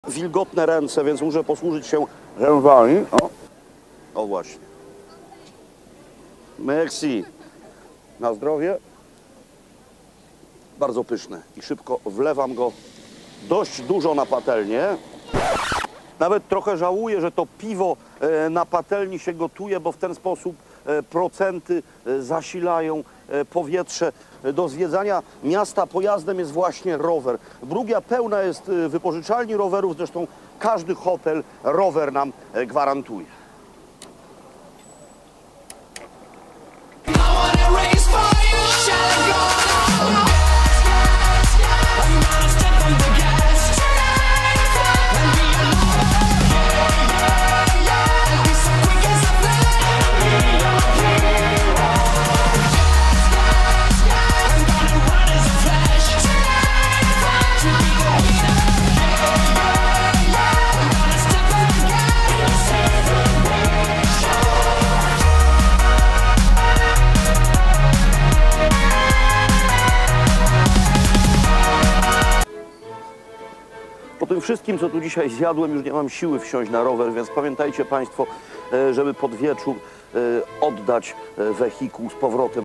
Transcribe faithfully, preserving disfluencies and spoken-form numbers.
Wilgotne ręce, więc muszę posłużyć się rzęsami. O, o właśnie. Merci. Na zdrowie. Bardzo pyszne. I szybko wlewam go dość dużo na patelnię. Nawet trochę żałuję, że to piwo na patelni się gotuje, bo w ten sposób procenty zasilają powietrze. Do zwiedzania miasta pojazdem jest właśnie rower. Brugia pełna jest wypożyczalni rowerów, zresztą każdy hotel rower nam gwarantuje. Po tym wszystkim, co tu dzisiaj zjadłem, już nie mam siły wsiąść na rower, więc pamiętajcie Państwo, żeby pod wieczór oddać wehikuł z powrotem.